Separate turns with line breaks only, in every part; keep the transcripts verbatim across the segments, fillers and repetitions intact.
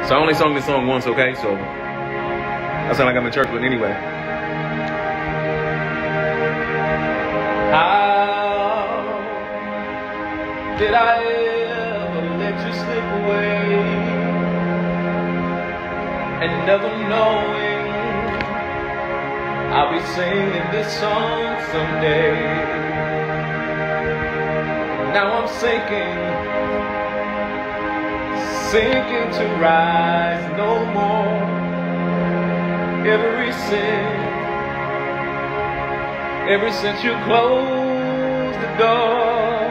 So I only sung this song once, okay? So I sound like I'm in church, but anyway. How did I ever let you slip away? And never knowing I'll be singing this song someday. Now I'm sinking, sinking to rise no more. Every sin, ever since you closed the door.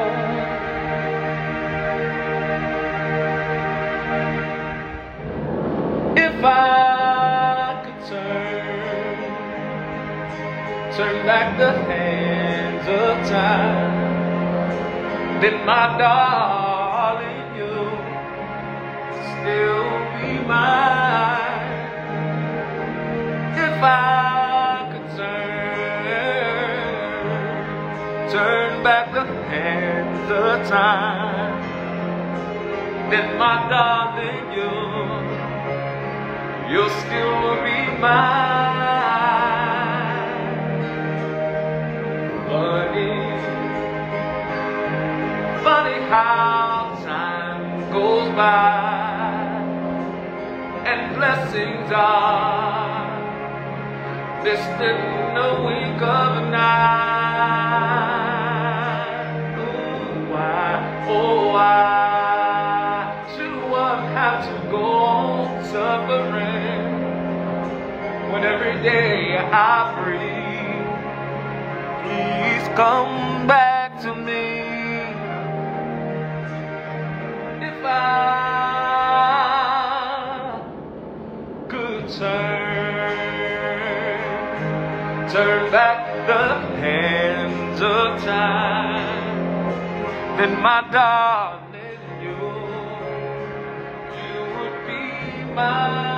If I could turn, turn back the hands of time, then my darling, you'll still be mine. If I could turn, turn back the hands of time, then my darling, you'll, you'll still be mine. Funny, funny how time goes by and blessings are missed in the wink of an eye. Oh, why, oh, why should one have to go on suffering when every day I breathe? Please come back to me. If I could turn, turn back the hands of time, then my darling, you, you would be mine.